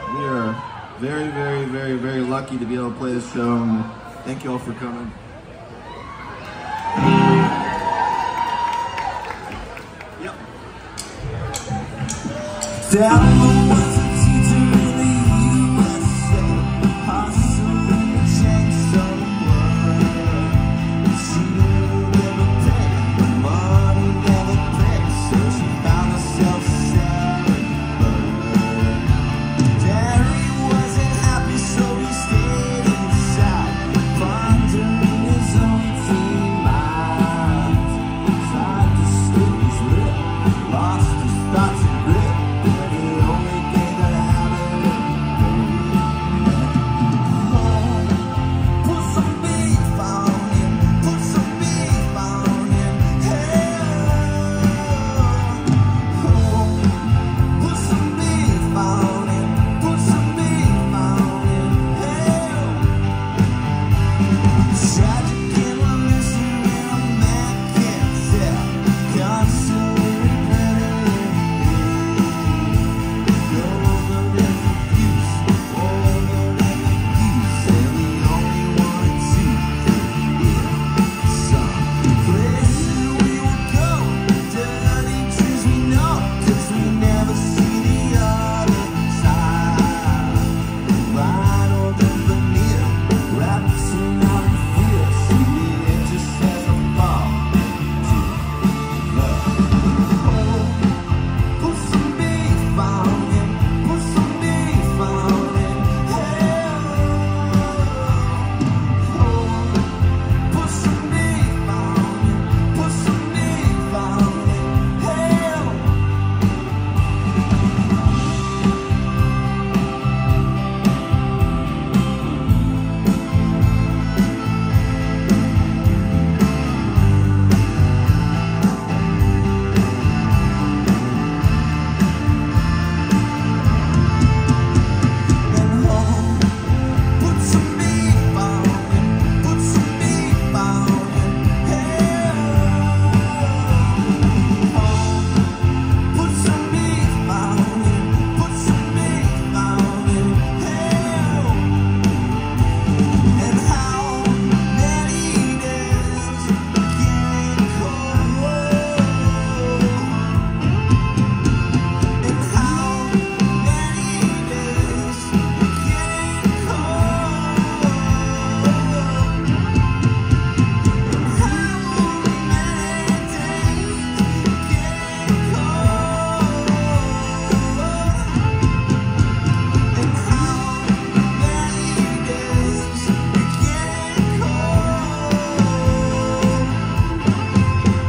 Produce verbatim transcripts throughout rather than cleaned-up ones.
We are very, very, very, very lucky to be able to play this show, and thank you all for coming. Yep. Down was a teacher in the U S A, possibly changed someone. She never paid, the money never paid, so she found herself selling bird. Daddy wasn't happy, so he stayed inside, pondering his own teen mind. Tried to slip his lip, lost his thoughts and grip.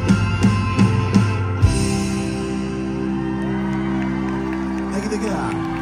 Thank you, the guy.